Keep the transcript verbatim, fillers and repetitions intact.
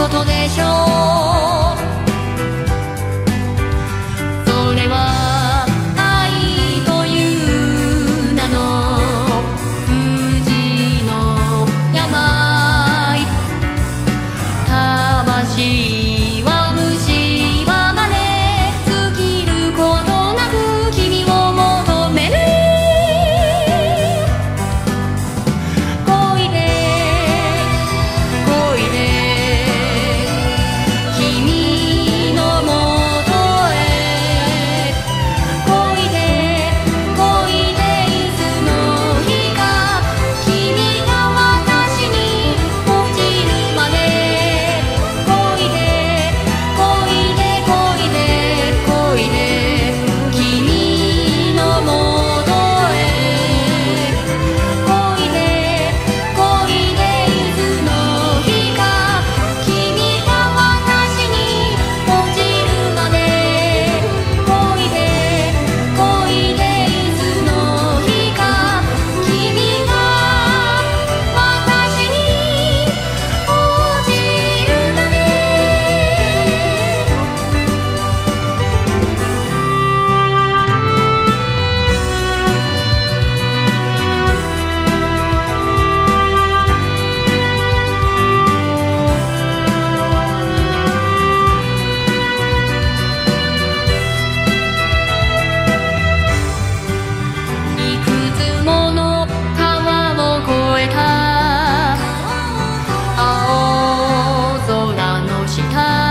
ことでしょう。それは愛という名の富士の病。魂は蝕まれ尽きることなく君を求める。恋で恋で君のもとへ。恋で恋でいつの日か君が私に落ちるまで。恋で恋で恋で恋で君のもとへ。恋で恋でいつの日か君が私に落ちるまで。恋で恋でいつの日か君が私に落ちるまで。いくつもの川を越えた青空の下。